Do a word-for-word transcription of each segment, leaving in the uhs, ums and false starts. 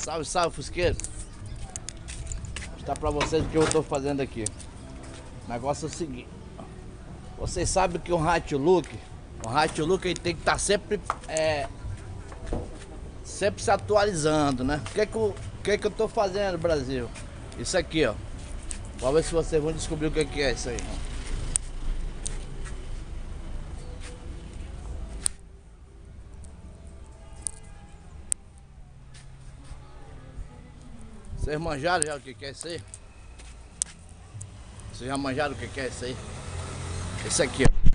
Salve, salve, fusqueiro. Vou mostrar pra vocês o que eu tô fazendo aqui. O negócio é o seguinte. Vocês sabem que o Hatchlook, o Hatchlook ele tem que estar tá sempre é, sempre se atualizando, né? O que que eu, o que que eu tô fazendo, Brasil? Isso aqui, ó. Vamos ver se vocês vão descobrir o que que é isso aí. Vocês manjaram já o que que é isso aí? Vocês já manjaram o que que é isso aí? Esse aqui, ó.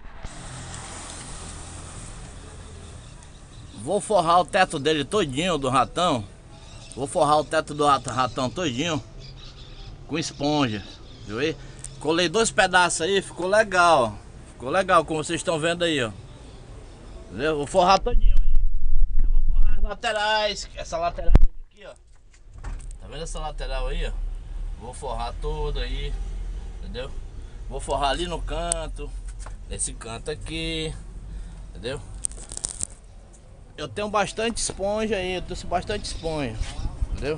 Vou forrar o teto dele todinho, do ratão. Vou forrar o teto do ratão todinho com esponja, viu aí? Colei dois pedaços aí, ficou legal. Ficou legal, como vocês estão vendo aí, ó. Entendeu? Vou forrar todinho aí. Eu vou forrar as laterais, essa lateral aqui, ó. Tá vendo essa lateral aí, ó? Vou forrar toda aí, entendeu? Vou forrar ali no canto, nesse canto aqui, entendeu? Eu tenho bastante esponja aí, eu trouxe bastante esponja, entendeu?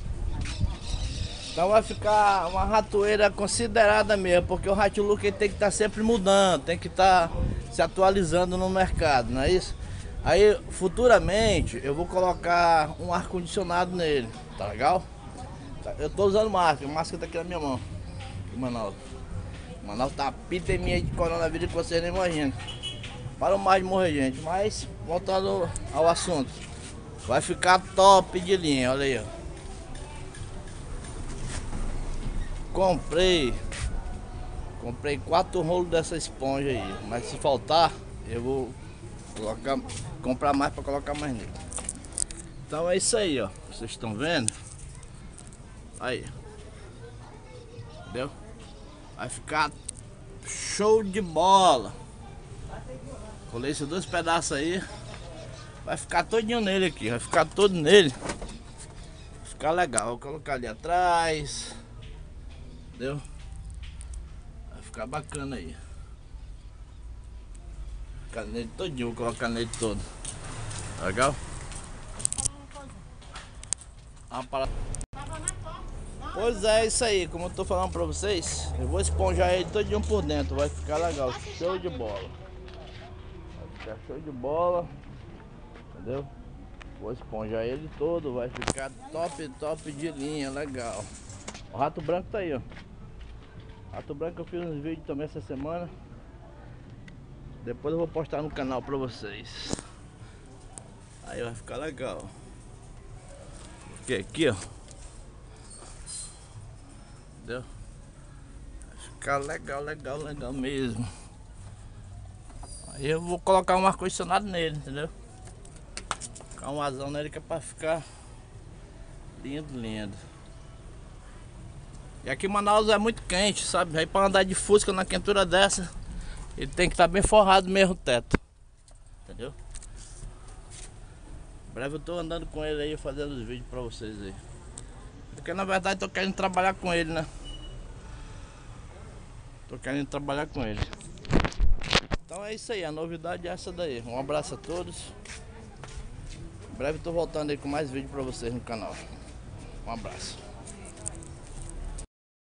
Então vai ficar uma ratoeira considerada mesmo, porque o Hatchlook tem que estar tá sempre mudando, tem que estar tá se atualizando no mercado, não é isso? Aí futuramente eu vou colocar um ar-condicionado nele, tá legal? Eu tô usando máscara, a máscara tá aqui na minha mão. Manaus. Manaus tá pita em minha de coronavírus que vocês nem imaginam. Para mais de morrer gente, mas voltando ao assunto. Vai ficar top de linha, olha aí, ó. Comprei Comprei quatro rolos dessa esponja aí, mas se faltar eu vou colocar, comprar mais para colocar mais nele. Então é isso aí, ó. Vocês estão vendo? Aí. Entendeu? Vai ficar show de bola. Colei esses dois pedaços aí. Vai ficar todinho nele aqui. Vai ficar todo nele. Vai ficar legal. Vou colocar ali atrás. Entendeu? Vai ficar bacana aí. Vai ficar nele todinho. Vou colocar nele todo. Legal? Uma parada. Pois é, isso aí, como eu tô falando pra vocês, eu vou esponjar ele todinho por dentro, vai ficar legal, show de bola. Vai ficar show de bola, entendeu? Vou esponjar ele todo, vai ficar top, top de linha, legal. O rato branco tá aí, ó. Rato branco eu fiz uns vídeos também essa semana. Depois eu vou postar no canal pra vocês. Aí vai ficar legal. Porque aqui, ó. Entendeu? Vai ficar legal, legal, legal mesmo. Aí eu vou colocar um ar-condicionado nele, entendeu? Colocar um asão nele que é pra ficar lindo, lindo. E aqui em Manaus é muito quente, sabe? Aí pra andar de Fusca na quentura dessa, ele tem que estar bem forrado mesmo o teto. Entendeu? Em breve eu tô andando com ele aí, fazendo os vídeos pra vocês aí. Porque na verdade tô querendo trabalhar com ele, né? Tô querendo trabalhar com ele. Então é isso aí, a novidade é essa daí. Um abraço a todos. Em breve tô voltando aí com mais vídeos pra vocês no canal. Um abraço.